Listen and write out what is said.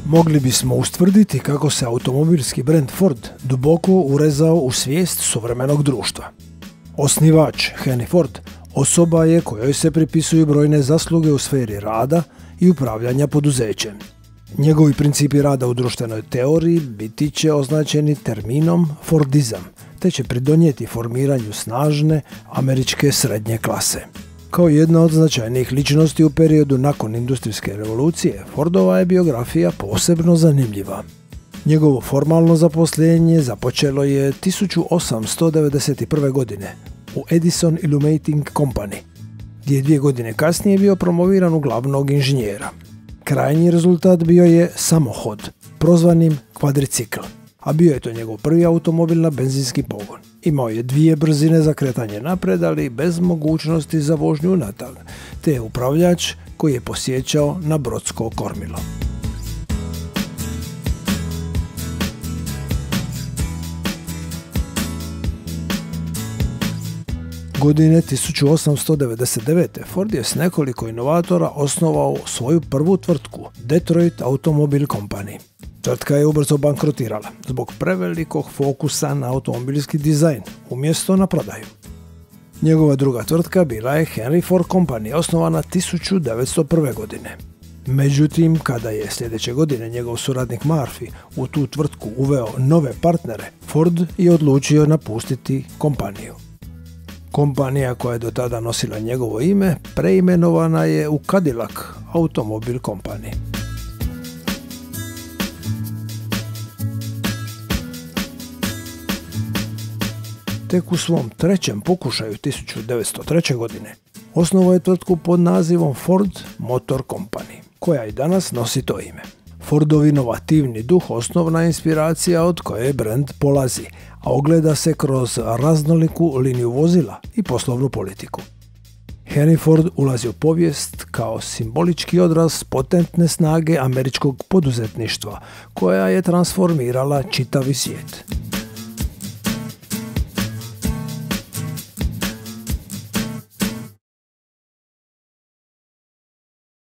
Mogli bismo ustvrditi kako se automobilski brend Ford duboko urezao u svijest suvremenog društva. Osnivač Henry Ford osoba je kojoj se pripisuju brojne zasluge u sferi rada i upravljanja poduzećem. Njegovi principi rada u društvenoj teoriji biti će označeni terminom Fordizam, te će pridonijeti formiranju snažne američke srednje klase. Kao jedna od značajnijih ličnosti u periodu nakon industrijske revolucije, Fordova je biografija posebno zanimljiva. Njegovo formalno zaposlenje započelo je 1891. godine u Edison Illuminating Company, gdje je 2 godine kasnije bio promoviran u glavnog inženjera. Krajnji rezultat bio je samohod, prozvanim kvadricikl, a bio je to njegov prvi automobil na benzinski pogon. Imao je 2 brzine za kretanje napred, ali bez mogućnosti za vožnju unatrag, te je upravljač koji je posjećao na brodsko kormilo. Godine 1899. Ford je s nekoliko inovatora osnovao svoju prvu tvrtku, Detroit Automobile Company. Tvrtka je ubrzo bankrotirala zbog prevelikog fokusa na automobilski dizajn umjesto na prodaju. Njegova druga tvrtka bila je Henry Ford Company, osnovana 1901. godine. Međutim, kada je sljedeće godine njegov suradnik Murphy u tu tvrtku uveo nove partnere, Ford je odlučio napustiti kompaniju. Kompanija koja je do tada nosila njegovo ime preimenovana je u Cadillac Automobile Company. Tek u svom trećem pokušaju 1903. godine osnovao je tvrtku pod nazivom Ford Motor Company, koja i danas nosi to ime. Fordov inovativni duh osnovna je inspiracija od koje brend polazi, a ogleda se kroz raznoliku liniju vozila i poslovnu politiku. Henry Ford ulazi u povijest kao simbolički odraz potentne snage američkog poduzetništva, koja je transformirala čitavi svijet.